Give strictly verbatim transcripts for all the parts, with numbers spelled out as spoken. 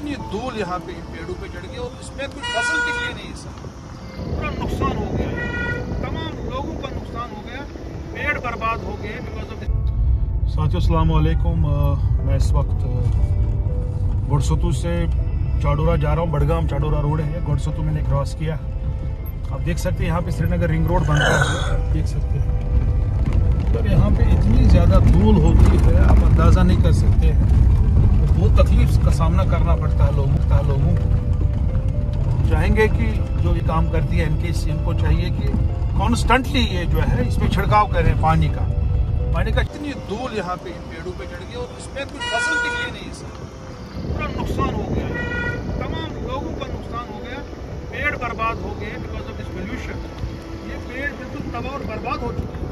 इतनी धूल यहाँ पे पेड़ों पे चढ़ गई और इसमें कुछ फसल निकली नहीं। सर पूरा नुकसान हो गया है, तमाम लोगों का नुकसान हो गया, पेड़ बर्बाद हो गए बिकॉज ऑफ। साथियों अस्सलाम वालेकुम, मैं इस वक्त गुड़सतू से चाडोरा जा रहा हूँ। बड़गाम चाडोरा रोड है, गुड़सतू मैंने क्रॉस किया। आप देख सकते हैं यहाँ पे श्रीनगर रिंग रोड बन रहा है, देख सकते हैं। तो यहाँ पे इतनी ज़्यादा धूल होती है आप अंदाज़ा नहीं कर सकते हैं। तो बहुत तकलीफ का सामना करना पड़ता है लोगों का लोगों को। चाहेंगे कि जो ये काम करती है एनकेसी, इनको चाहिए कि कॉन्स्टेंटली ये जो है इसमें छिड़काव करें पानी का पानी का इतनी धूल यहाँ पे इन पेड़ों पे चढ़ गई और इसमें कुछ फसल निकली नहीं। सर पूरा नुकसान हो गया है, तमाम लोगों का नुकसान हो गया, पेड़ बर्बाद हो गए बिकॉज ऑफ दिस पोल्यूशन। ये पेड़ बिल्कुल तबाह और बर्बाद हो चुके हैं।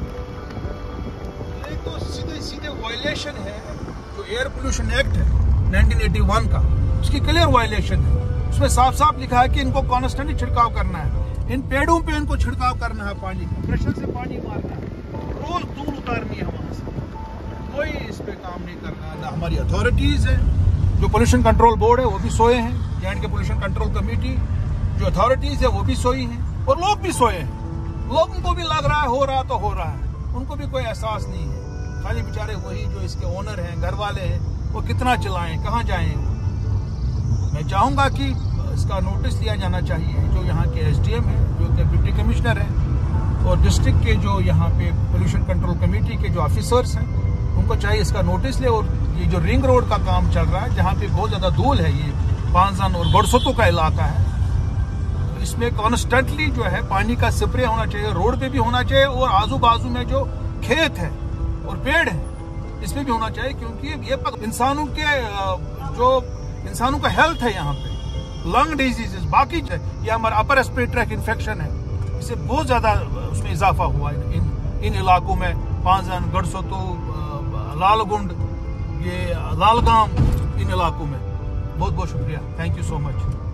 ये तो सीधे सीधे वायलेशन है जो एयर पोल्यूशन एक्ट है नाइनटीन एटी वन का, उसकी क्लियर वायलेशन है। उसमें साफ साफ लिखा है कि इनको कॉन्स्टेंटली छिड़काव करना है, इन पेड़ों पे इनको छिड़काव करना है, पानी का प्रेशर से पानी मारना है, रोज दूर उतारनी है वहां से। कोई इस पे काम नहीं करना है। ना हमारी अथॉरिटीज है, जो पोल्यूशन कंट्रोल बोर्ड है वो भी सोए हैं, J and K pollution control committee जो अथॉरिटीज है वो भी सोई हैं और लोग भी सोए हैं। लोगों को भी लग रहा है हो रहा तो हो रहा है, उनको भी कोई एहसास नहीं है। खाली बेचारे वही जो इसके ओनर हैं, घर वाले हैं, वो कितना चलाएं, कहाँ जाएं। मैं चाहूंगा कि इसका नोटिस लिया जाना चाहिए। जो यहाँ के एसडीएम है, जो कि डिप्टी कमिश्नर हैं और डिस्ट्रिक्ट के जो यहाँ पे पोल्यूशन कंट्रोल कमेटी के जो ऑफिसर्स हैं, उनको चाहिए इसका नोटिस ले। और ये जो रिंग रोड का काम चल रहा है, जहाँ पे बहुत ज्यादा धूल है, ये पांजन और गुड़सतू का इलाका है, तो इसमें कॉन्स्टेंटली जो है पानी का स्प्रे होना चाहिए, रोड पे भी होना चाहिए और आजू बाजू में जो खेत है और पेड़ है इसमें भी होना चाहिए। क्योंकि ये इंसानों के जो इंसानों का हेल्थ है, यहाँ पे लंग डिजीजेस, बाकी ये हमारा अपर रेस्पिरेटरी ट्रैक इन्फेक्शन है, इससे बहुत ज्यादा उसमें इजाफा हुआ है इन इन इलाकों में। पांजन, गुड़सतू, लालगुंड, ये लालगाम, इन इलाकों में। बहुत बहुत शुक्रिया, थैंक यू सो मच।